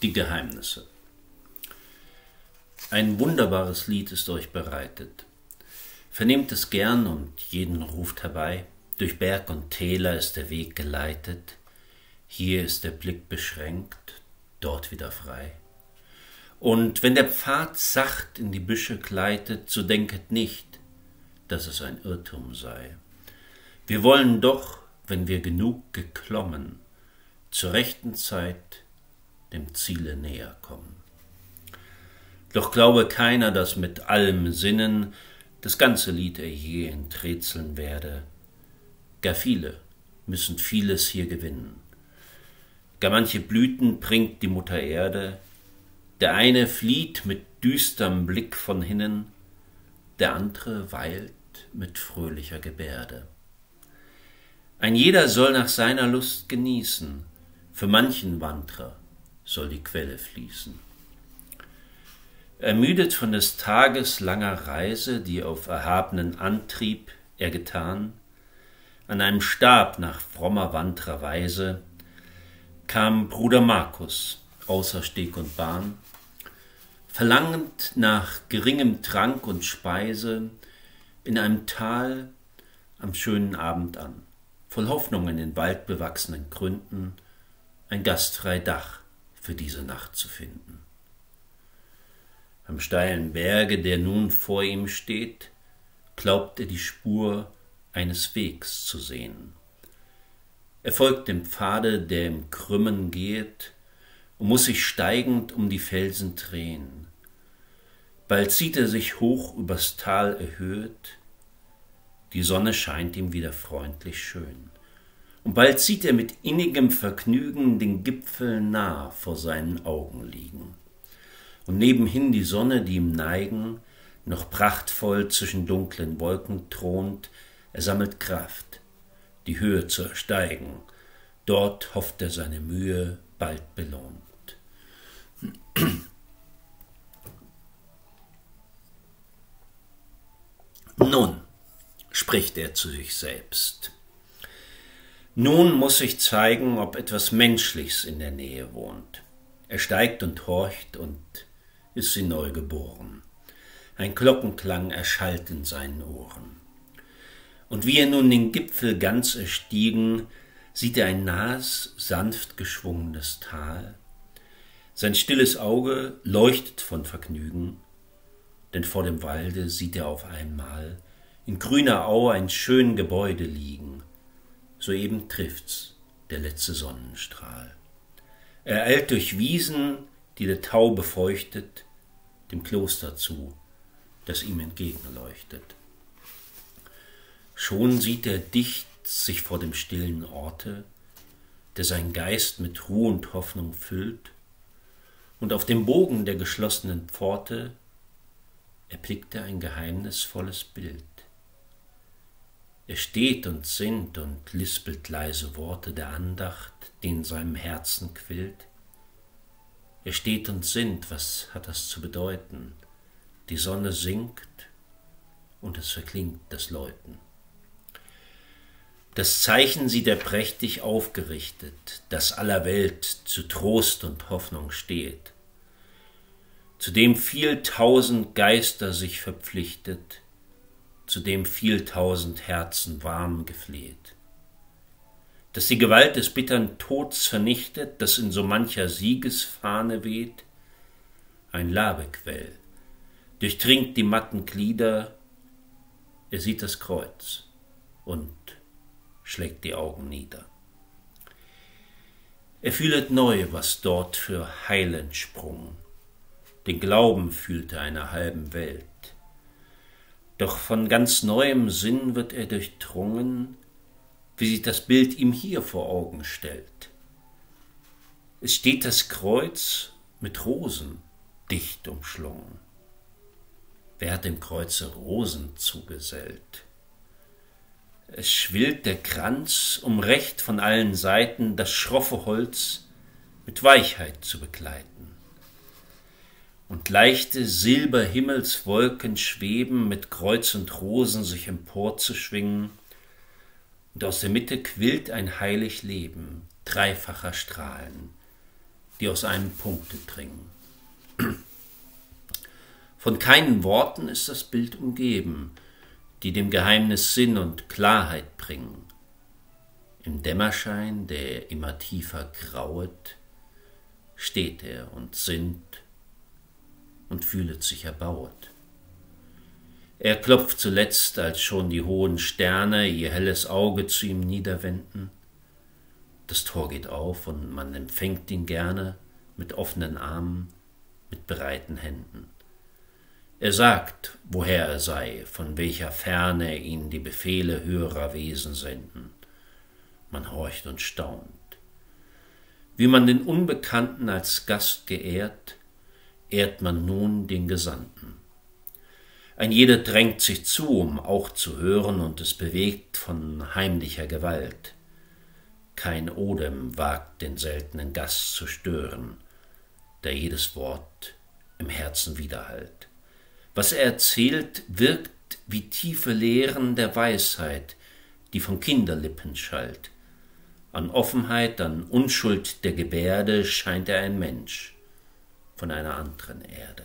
Die Geheimnisse. Ein wunderbares Lied ist euch bereitet. Vernehmt es gern und jeden ruft herbei. Durch Berg und Täler ist der Weg geleitet. Hier ist der Blick beschränkt, dort wieder frei. Und wenn der Pfad sacht in die Büsche gleitet, so denket nicht, dass es ein Irrtum sei. Wir wollen doch, wenn wir genug geklommen, zur rechten Zeit dem Ziele näher kommen. Doch glaube keiner, dass mit allem Sinnen das ganze Lied er je enträtseln werde. Gar viele müssen vieles hier gewinnen. Gar manche Blüten bringt die Mutter Erde, der eine flieht mit düsterem Blick von hinnen, der andere weilt mit fröhlicher Gebärde. Ein jeder soll nach seiner Lust genießen, für manchen Wandrer soll die Quelle fließen. Ermüdet von des Tages langer Reise, die auf erhabenen Antrieb er getan, an einem Stab nach frommer Wandrerweise, kam Bruder Markus außer Steg und Bahn, verlangend nach geringem Trank und Speise, in einem Tal am schönen Abend an, voll Hoffnung in den waldbewachsenen Gründen, ein gastfrei Dach für diese Nacht zu finden. Am steilen Berge, der nun vor ihm steht, glaubt er die Spur eines Wegs zu sehen. Er folgt dem Pfade, der im Krümmen gehet, und muß sich steigend um die Felsen drehen. Bald sieht er sich hoch übers Tal erhöht, die Sonne scheint ihm wieder freundlich schön. Und bald sieht er mit innigem Vergnügen den Gipfel nah vor seinen Augen liegen. Und nebenhin die Sonne, die im Neigen noch prachtvoll zwischen dunklen Wolken thront, er sammelt Kraft, die Höhe zu ersteigen. Dort hofft er seine Mühe bald belohnt. Nun, spricht er zu sich selbst, nun muß ich zeigen, ob etwas Menschliches in der Nähe wohnt. Er steigt und horcht und ist sie neu geboren. Ein Glockenklang erschallt in seinen Ohren. Und wie er nun den Gipfel ganz erstiegen, sieht er ein nahes, sanft geschwungenes Tal. Sein stilles Auge leuchtet von Vergnügen, denn vor dem Walde sieht er auf einmal in grüner Au ein schön Gebäude liegen. Soeben trifft's der letzte Sonnenstrahl. Er eilt durch Wiesen, die der Tau befeuchtet, dem Kloster zu, das ihm entgegenleuchtet. Schon sieht er dicht sich vor dem stillen Orte, der seinen Geist mit Ruhe und Hoffnung füllt, und auf dem Bogen der geschlossenen Pforte erblickt er ein geheimnisvolles Bild. Er steht und sinnt und lispelt leise Worte der Andacht, die in seinem Herzen quillt. Er steht und sinnt, was hat das zu bedeuten? Die Sonne sinkt und es verklingt das Läuten. Das Zeichen sieht er prächtig aufgerichtet, das aller Welt zu Trost und Hoffnung steht, zu dem viel tausend Geister sich verpflichtet, zu dem viel tausend Herzen warm gefleht, das die Gewalt des bittern Tods vernichtet, das in so mancher Siegesfahne weht, ein Labequell, durchdringt die matten Glieder, er sieht das Kreuz und schlägt die Augen nieder. Er fühlet neu, was dort für Heil entsprungen, den Glauben fühlt er einer halben Welt. Doch von ganz neuem Sinn wird er durchdrungen, wie sich das Bild ihm hier vor Augen stellt. Es steht das Kreuz mit Rosen dicht umschlungen. Wer hat dem Kreuze Rosen zugesellt? Es schwillt der Kranz, um recht von allen Seiten das schroffe Holz mit Weichheit zu begleiten. Und leichte Silberhimmelswolken schweben, mit Kreuz und Rosen sich emporzuschwingen, und aus der Mitte quillt ein heilig Leben dreifacher Strahlen, die aus einem Punkte dringen. Von keinen Worten ist das Bild umgeben, die dem Geheimnis Sinn und Klarheit bringen. Im Dämmerschein, der immer tiefer grauet, steht er und sinnt und fühlet sich erbauet. Er klopft zuletzt, als schon die hohen Sterne ihr helles Auge zu ihm niederwenden. Das Tor geht auf und man empfängt ihn gerne mit offenen Armen, mit bereiten Händen. Er sagt, woher er sei, von welcher Ferne ihn die Befehle höherer Wesen senden. Man horcht und staunt. Wie man den Unbekannten als Gast geehrt, ehrt man nun den Gesandten. Ein jeder drängt sich zu, um auch zu hören, und es bewegt von heimlicher Gewalt. Kein Odem wagt den seltenen Gast zu stören, da jedes Wort im Herzen widerhallt. Was er erzählt, wirkt wie tiefe Lehren der Weisheit, die von Kinderlippen schallt. An Offenheit, an Unschuld der Gebärde scheint er ein Mensch von einer anderen Erde.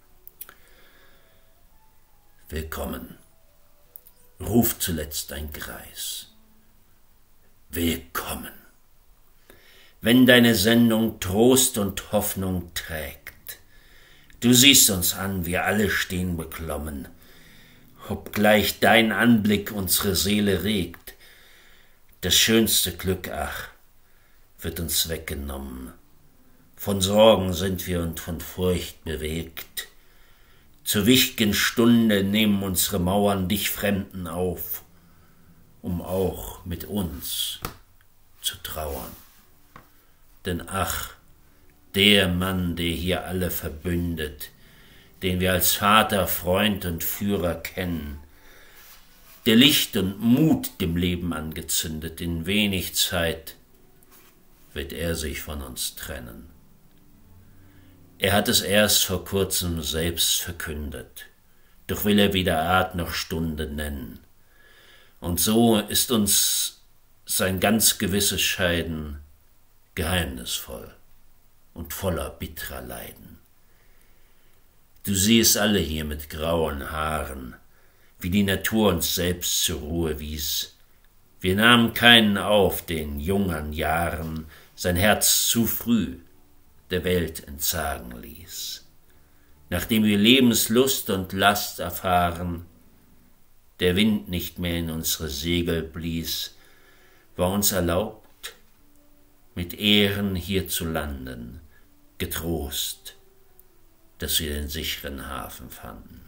Willkommen, ruft zuletzt ein Greis. Willkommen, wenn deine Sendung Trost und Hoffnung trägt. Du siehst uns an, wir alle stehen beklommen, obgleich dein Anblick unsere Seele regt. Das schönste Glück, ach, wird uns weggenommen. Von Sorgen sind wir und von Furcht bewegt. Zur wichtigen Stunde nehmen unsere Mauern dich Fremden auf, um auch mit uns zu trauern. Denn ach, der Mann, der hier alle verbündet, den wir als Vater, Freund und Führer kennen, der Licht und Mut dem Leben angezündet, in wenig Zeit wird er sich von uns trennen. Er hat es erst vor kurzem selbst verkündet, doch will er weder Art noch Stunde nennen. Und so ist uns sein ganz gewisses Scheiden geheimnisvoll und voller bitterer Leiden. Du siehst alle hier mit grauen Haaren, wie die Natur uns selbst zur Ruhe wies. Wir nahmen keinen auf, den jung an Jahren sein Herz zu früh der Welt entsagen ließ. Nachdem wir Lebenslust und Last erfahren, der Wind nicht mehr in unsere Segel blies, war uns erlaubt, mit Ehren hier zu landen, getrost, dass wir den sicheren Hafen fanden.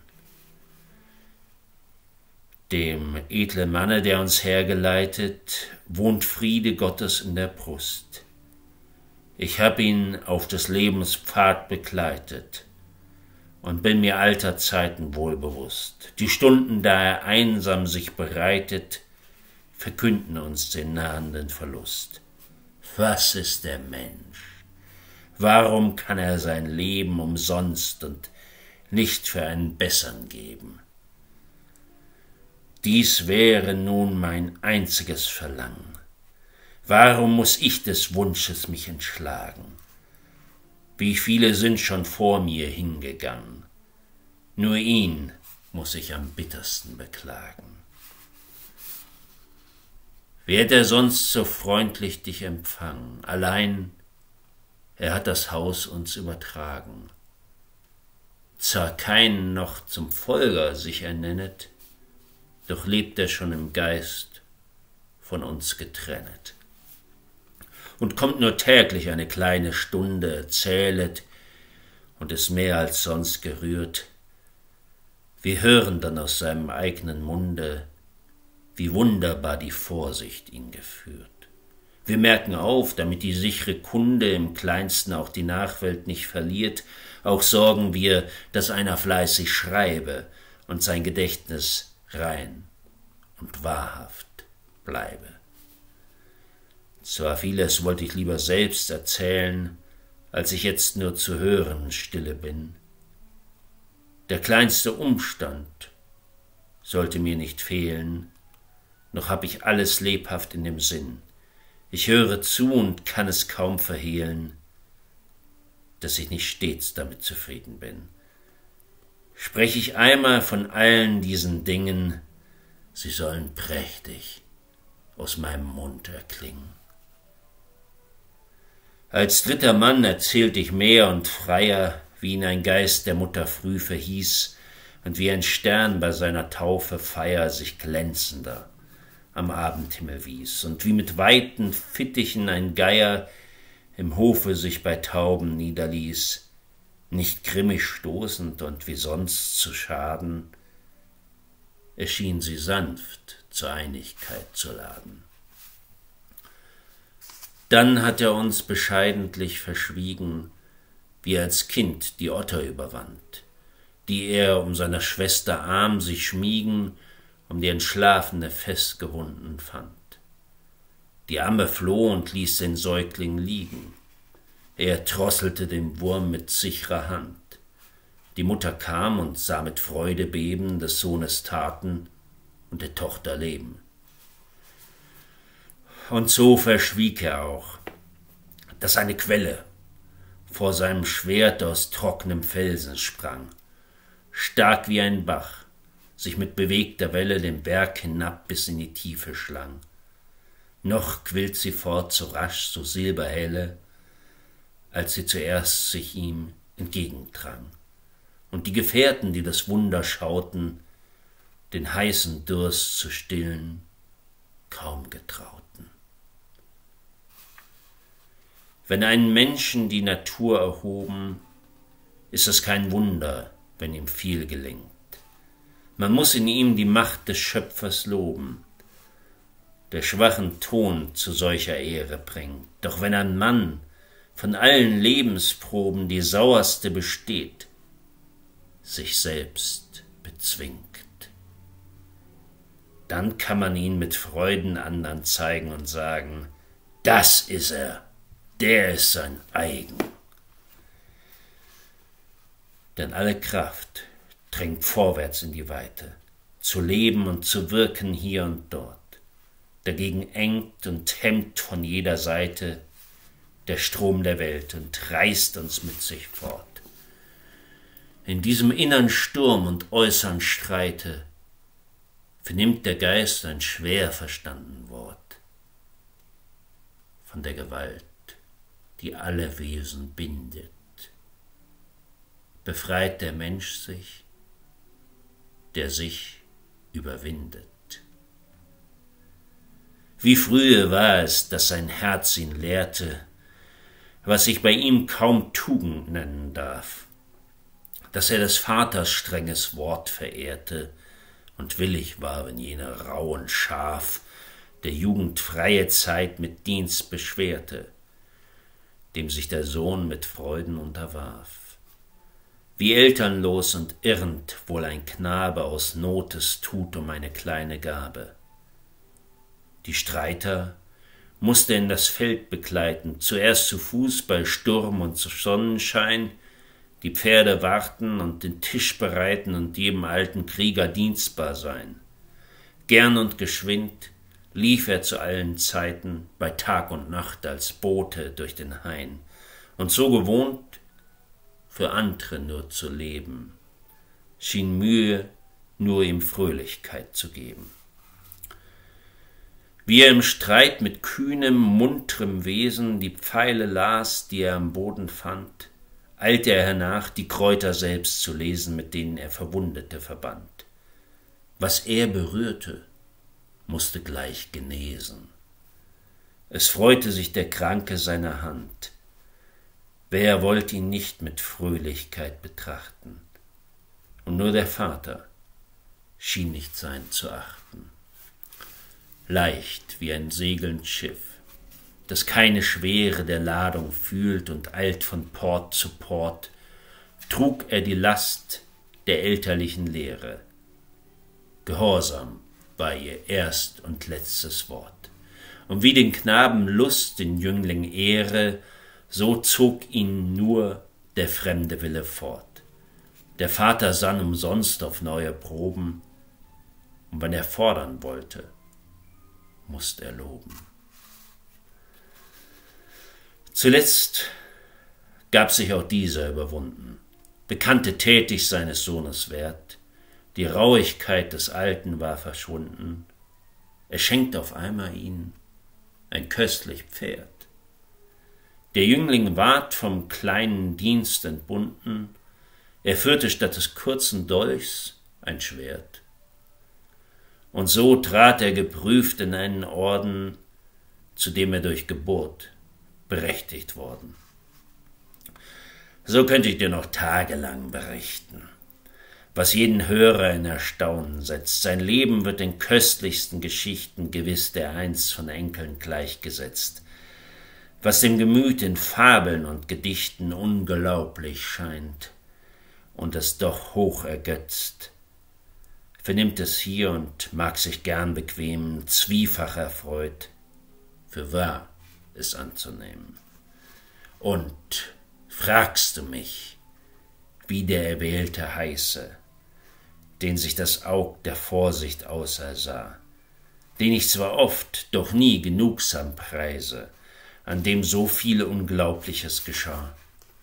Dem edlen Manne, der uns hergeleitet, wohnt Friede Gottes in der Brust. Ich hab ihn auf des Lebens Pfad begleitet und bin mir alter Zeiten wohlbewusst. Die Stunden, da er einsam sich bereitet, verkünden uns den nahenden Verlust. Was ist der Mensch? Warum kann er sein Leben umsonst und nicht für einen Bessern geben? Dies wäre nun mein einziges Verlangen. Warum muß ich des Wunsches mich entschlagen? Wie viele sind schon vor mir hingegangen? Nur ihn muß ich am bittersten beklagen. Wie hätt er sonst so freundlich dich empfangen? Allein, er hat das Haus uns übertragen. Zwar keinen noch zum Folger sich ernennet, doch lebt er schon im Geist von uns getrennet. Und kommt nur täglich eine kleine Stunde, zählet und ist mehr als sonst gerührt. Wir hören dann aus seinem eigenen Munde, wie wunderbar die Vorsicht ihn geführt. Wir merken auf, damit die sichere Kunde im Kleinsten auch die Nachwelt nicht verliert, auch sorgen wir, dass einer fleißig schreibe und sein Gedächtnis rein und wahrhaft bleibe. Zwar vieles wollte ich lieber selbst erzählen, als ich jetzt nur zu hören stille bin. Der kleinste Umstand sollte mir nicht fehlen, noch hab ich alles lebhaft in dem Sinn. Ich höre zu und kann es kaum verhehlen, dass ich nicht stets damit zufrieden bin. Spreche ich einmal von allen diesen Dingen, sie sollen prächtig aus meinem Mund erklingen. Als dritter Mann erzählt ich mehr und freier, wie ihn ein Geist der Mutter früh verhieß und wie ein Stern bei seiner Taufe Feier sich glänzender am Abendhimmel wies und wie mit weiten Fittichen ein Geier im Hofe sich bei Tauben niederließ, nicht grimmig stoßend und wie sonst zu schaden, erschien sie sanft zur Einigkeit zu laden. Dann hat er uns bescheidentlich verschwiegen, wie er als Kind die Otter überwand, die er um seiner Schwester Arm sich schmiegen, um die Entschlafene festgewunden fand. Die Amme floh und ließ den Säugling liegen. Er drosselte den Wurm mit sicherer Hand. Die Mutter kam und sah mit Freude beben des Sohnes Taten und der Tochter Leben. Und so verschwieg er auch, dass eine Quelle vor seinem Schwert aus trocknem Felsen sprang, stark wie ein Bach, sich mit bewegter Welle den Berg hinab bis in die Tiefe schlang. Noch quillt sie fort so rasch, so silberhelle, als sie zuerst sich ihm entgegendrang. Und die Gefährten, die das Wunder schauten, den heißen Durst zu stillen, kaum getrauten. Wenn einen Menschen die Natur erhoben, ist es kein Wunder, wenn ihm viel gelingt. Man muss in ihm die Macht des Schöpfers loben, der schwachen Ton zu solcher Ehre bringt. Doch wenn ein Mann von allen Lebensproben die sauerste besteht, sich selbst bezwingt, dann kann man ihn mit Freuden andern zeigen und sagen, das ist er, der ist sein eigen. Denn alle Kraft drängt vorwärts in die Weite, zu leben und zu wirken hier und dort. Dagegen engt und hemmt von jeder Seite der Strom der Welt und reißt uns mit sich fort. In diesem innern Sturm und äußern Streite vernimmt der Geist ein schwer verstanden Wort von der Gewalt, die alle Wesen bindet. Befreit der Mensch sich, der sich überwindet. Wie frühe war es, dass sein Herz ihn lehrte, was sich bei ihm kaum Tugend nennen darf, dass er des Vaters strenges Wort verehrte und willig war, wenn jener rauen Schaf der Jugend freie Zeit mit Dienst beschwerte, dem sich der Sohn mit Freuden unterwarf. Wie elternlos und irrend wohl ein Knabe aus Not es tut um eine kleine Gabe. Die Streiter musste in das Feld begleiten, zuerst zu Fuß bei Sturm und Sonnenschein, die Pferde warten und den Tisch bereiten und jedem alten Krieger dienstbar sein. Gern und geschwind lief er zu allen Zeiten bei Tag und Nacht als Bote durch den Hain und so gewohnt, für andere nur zu leben, schien Mühe nur ihm Fröhlichkeit zu geben. Wie er im Streit mit kühnem, muntrem Wesen die Pfeile las, die er am Boden fand, eilte er hernach, die Kräuter selbst zu lesen, mit denen er Verwundete verband. Was er berührte, musste gleich genesen. Es freute sich der Kranke seiner Hand. Wer wollte ihn nicht mit Fröhlichkeit betrachten? Und nur der Vater schien nicht sein zu achten. Leicht wie ein segelnd Schiff, das keine Schwere der Ladung fühlt und eilt von Port zu Port, trug er die Last der elterlichen Lehre. Gehorsam war ihr erst und letztes Wort. Und wie den Knaben Lust, den Jüngling Ehre, so zog ihn nur der fremde Wille fort. Der Vater sann umsonst auf neue Proben, und wenn er fordern wollte, mußt er loben. Zuletzt gab sich auch dieser überwunden, bekannte tätig seines Sohnes Wert, die Rauigkeit des Alten war verschwunden, er schenkt auf einmal ihn ein köstlich Pferd. Der Jüngling ward vom kleinen Dienst entbunden, er führte statt des kurzen Dolchs ein Schwert. Und so trat er geprüft in einen Orden, zu dem er durch Geburt berechtigt worden. So könnte ich dir noch tagelang berichten, was jeden Hörer in Erstaunen setzt. Sein Leben wird den köstlichsten Geschichten gewiss dereinst von Enkeln gleichgesetzt, was dem Gemüt in Fabeln und Gedichten unglaublich scheint und es doch hoch ergötzt, vernimmt es hier und mag sich gern bequemen, zwiefach erfreut, für wahr es anzunehmen. Und fragst du mich, wie der Erwählte heiße, den sich das Aug der Vorsicht ausersah, den ich zwar oft, doch nie genugsam preise, an dem so viel Unglaubliches geschah.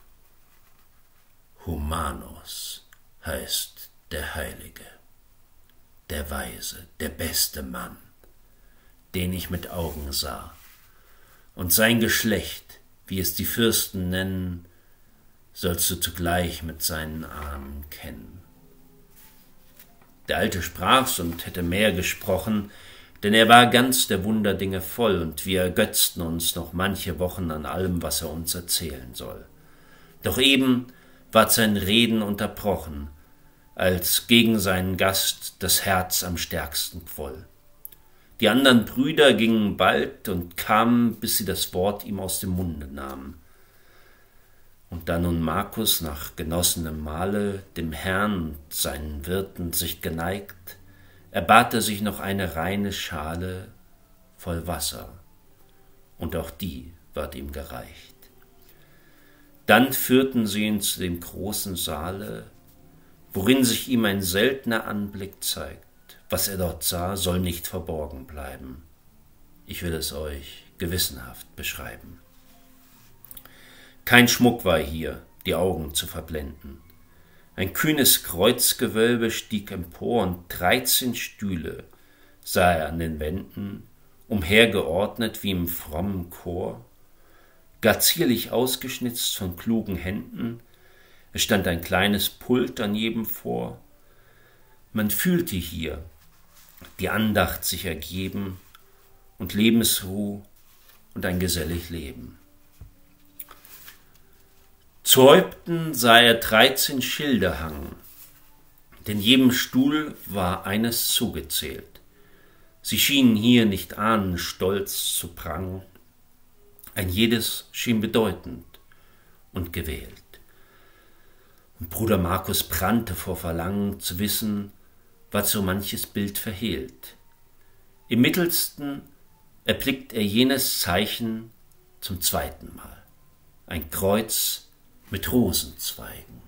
Humanus heißt der Heilige, der Weise, der beste Mann, den ich mit Augen sah, und sein Geschlecht, wie es die Fürsten nennen, sollst du zugleich mit seinen Ahnen kennen. Der Alte sprach's und hätte mehr gesprochen, denn er war ganz der Wunderdinge voll, und wir ergötzten uns noch manche Wochen an allem, was er uns erzählen soll. Doch eben ward sein Reden unterbrochen, als gegen seinen Gast das Herz am stärksten quoll. Die andern Brüder gingen bald und kamen, bis sie das Wort ihm aus dem Munde nahmen. Und da nun Marcus nach genossenem Mahle dem Herrn und seinen Wirten sich geneigt, erbat er sich noch eine reine Schale voll Wasser, und auch die ward ihm gereicht. Dann führten sie ihn zu dem großen Saale, worin sich ihm ein seltener Anblick zeigt. Was er dort sah, soll nicht verborgen bleiben. Ich will es euch gewissenhaft beschreiben. Kein Schmuck war hier, die Augen zu verblenden. Ein kühnes Kreuzgewölbe stieg empor, und 13 Stühle sah er an den Wänden, umhergeordnet wie im frommen Chor, gar zierlich ausgeschnitzt von klugen Händen. Es stand ein kleines Pult an jedem vor. Man fühlte hier die Andacht sich ergeben und Lebensruh und ein gesellig Leben. Zu Häupten sah er 13 Schilde hangen, denn jedem Stuhl war eines zugezählt. Sie schienen hier nicht ahnenstolz zu prangen, ein jedes schien bedeutend und gewählt. Und Bruder Marcus brannte vor Verlangen zu wissen, was so manches Bild verhehlt. Im mittelsten erblickt er jenes Zeichen zum zweiten Mal, ein Kreuz mit Rosenzweigen.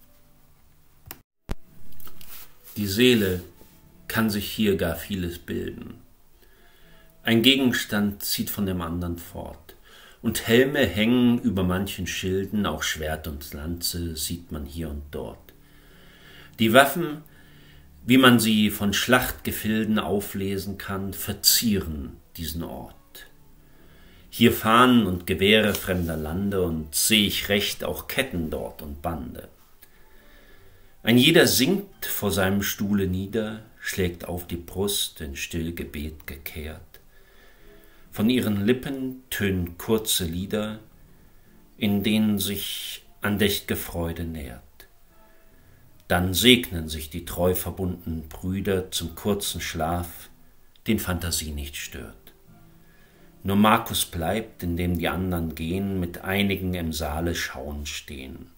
Die Seele kann sich hier gar vieles bilden. Ein Gegenstand zieht von dem anderen fort, und Helme hängen über manchen Schilden, auch Schwert und Lanze sieht man hier und dort. Die Waffen, wie man sie von Schlachtgefilden auflesen kann, verzieren diesen Ort. Hier Fahnen und Gewehre fremder Lande, und seh ich recht auch Ketten dort und Bande. Ein jeder sinkt vor seinem Stuhle nieder, schlägt auf die Brust in Stillgebet gekehrt. Von ihren Lippen tönen kurze Lieder, in denen sich andächt'ge Freude nährt. Dann segnen sich die treu verbundenen Brüder zum kurzen Schlaf, den Phantasie nicht stört. Nur Marcus bleibt, indem die andern gehen, mit einigen im Saale schauend stehen.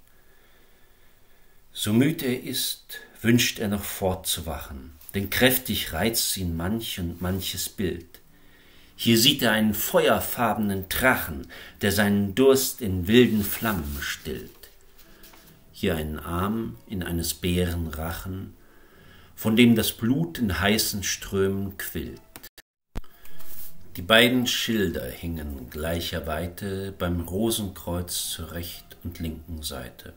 So müd er ist, wünscht er noch fortzuwachen, denn kräftig reizt ihn manch und manches Bild. Hier sieht er einen feuerfarbenen Drachen, der seinen Durst in wilden Flammen stillt. Hier einen Arm in eines Bären Rachen, von dem das Blut in heißen Strömen quillt. Die beiden Schilder hingen gleicher Weite beim Rosenkreuz zurecht und linken Seite.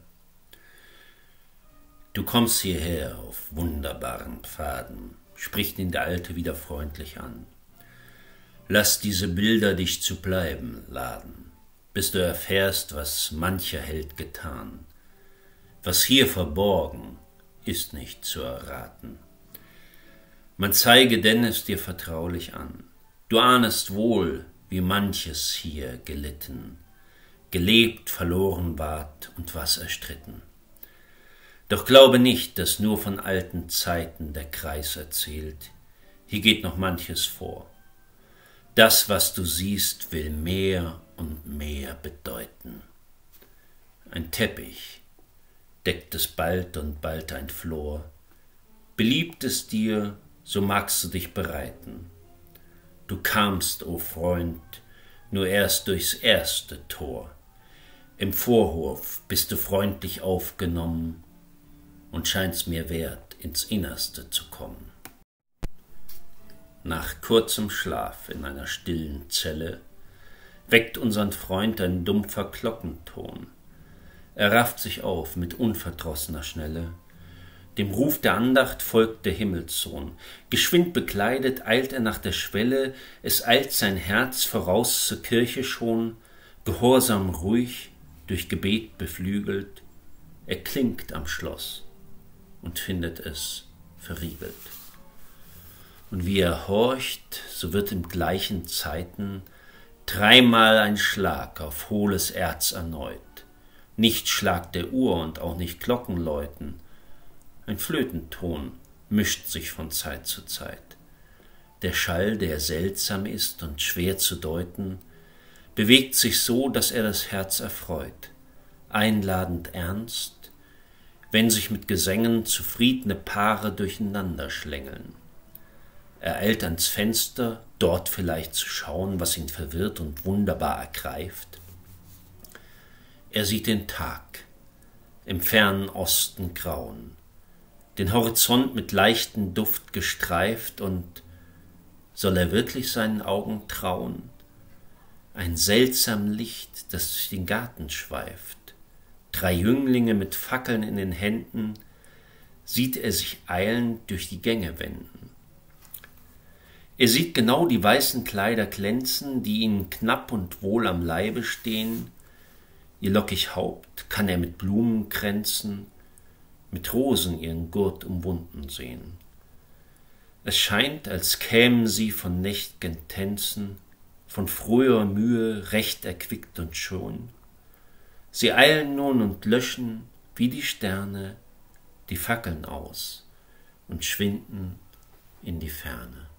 »Du kommst hierher auf wunderbaren Pfaden«, spricht ihn der Alte wieder freundlich an. »Lass diese Bilder dich zu bleiben laden, bis du erfährst, was mancher Held getan. Was hier verborgen, ist nicht zu erraten. Man zeige denn es dir vertraulich an. Du ahnest wohl, wie manches hier gelitten, gelebt, verloren ward und was erstritten. Doch glaube nicht, dass nur von alten Zeiten der Kreis erzählt. Hier geht noch manches vor. Das, was du siehst, will mehr und mehr bedeuten. Ein Teppich deckt es bald und bald ein Flor. Beliebt es dir, so magst du dich bereiten. Du kamst, o Freund, nur erst durchs erste Tor. Im Vorhof bist du freundlich aufgenommen und scheinst mir wert, ins Innerste zu kommen. Nach kurzem Schlaf in einer stillen Zelle weckt unsern Freund ein dumpfer Glockenton. Er rafft sich auf mit unverdrossener Schnelle. Dem Ruf der Andacht folgt der Himmelssohn. Geschwind bekleidet eilt er nach der Schwelle, es eilt sein Herz voraus zur Kirche schon, gehorsam ruhig, durch Gebet beflügelt. Er klingt am Schloss und findet es verriegelt. Und wie er horcht, so wird in gleichen Zeiten dreimal ein Schlag auf hohles Erz erneut. Nicht Schlag der Uhr und auch nicht Glockenläuten. Ein Flötenton mischt sich von Zeit zu Zeit. Der Schall, der seltsam ist und schwer zu deuten, bewegt sich so, dass er das Herz erfreut, einladend ernst, wenn sich mit Gesängen zufriedene Paare durcheinander schlängeln. Er eilt ans Fenster, dort vielleicht zu schauen, was ihn verwirrt und wunderbar ergreift. Er sieht den Tag, im fernen Osten grauen, den Horizont mit leichtem Duft gestreift, und soll er wirklich seinen Augen trauen? Ein seltsam Licht, das durch den Garten schweift, 3 Jünglinge mit Fackeln in den Händen, sieht er sich eilend durch die Gänge wenden. Er sieht genau die weißen Kleider glänzen, die ihnen knapp und wohl am Leibe stehen. Ihr lockig Haupt kann er mit Blumenkränzen, mit Rosen ihren Gurt umwunden sehen. Es scheint, als kämen sie von nächt'gen Tänzen, von früher Mühe recht erquickt und schon. Sie eilen nun und löschen, wie die Sterne, die Fackeln aus und schwinden in die Ferne.